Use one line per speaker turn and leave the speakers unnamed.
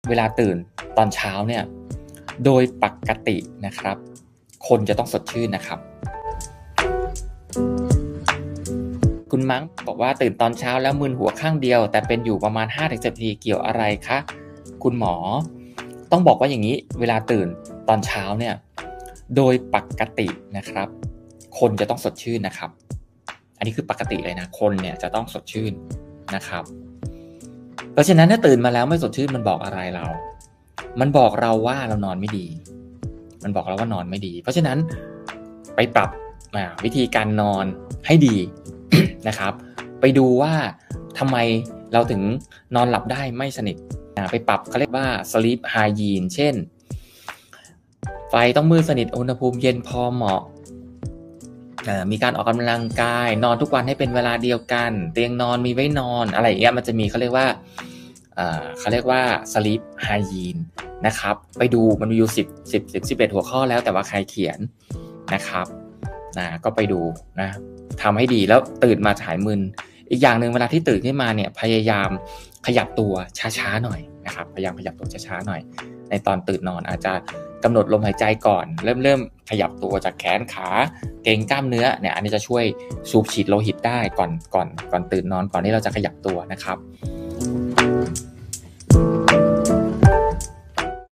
เวลาตื่นตอนเช้าเนี่ยโดยปกตินะครับคนจะต้องสดชื่นนะครับคุณมั้งบอกว่าตื่นตอนเช้าแล้วมึนหัวข้างเดียวแต่เป็นอยู่ประมาณ 5-10 นาทีเกี่ยวอะไรคะคุณหมอต้องบอกว่าอย่างนี้เวลาตื่นตอนเช้าเนี่ยโดยปกตินะครับคนจะต้องสดชื่นนะครับอันนี้คือปกติเลยนะคนเนี่ยจะต้องสดชื่นนะครับเพราะฉะนั้นถ้าตื่นมาแล้วไม่สดชื่นมันบอกอะไรเรามันบอกเราว่าเรานอนไม่ดีมันบอกเราว่านอนไม่ดีเพราะฉะนั้นไปปรับวิธีการนอนให้ดี นะครับไปดูว่าทำไมเราถึงนอนหลับได้ไม่สนิทไปปรับเขาเรียกว่า sleep hygiene เช่นไฟต้องมืดสนิทอุณหภูมิเย็นพอเหมาะมีการออกกำลังกายนอนทุกวันให้เป็นเวลาเดียวกันเตียงนอนมีไว้นอนอะไรอย่างเงี้ยมันจะมีเขาเรียกว่าsleep hygiene นะครับไปดูมันมีอยู่11หัวข้อแล้วแต่ว่าใครเขียนนะครับก็ไปดูนะทำให้ดีแล้วตื่นมาหายมึนอีกอย่างหนึ่งเวลาที่ตื่นขึ้นมาเนี่ยพยายามขยับตัวช้าๆหน่อยนะครับพยายามขยับตัวช้าๆหน่อยในตอนตื่นนอนอาจจะกำหนดลมหายใจก่อนเริ่มขยับตัวจากแขนขาเกร็งกล้ามเนื้อเนี่ยอันนี้จะช่วยสูบฉีดโลหิตได้ก่อนตื่นนอนก่อนที่เราจะขยับตัวนะครับ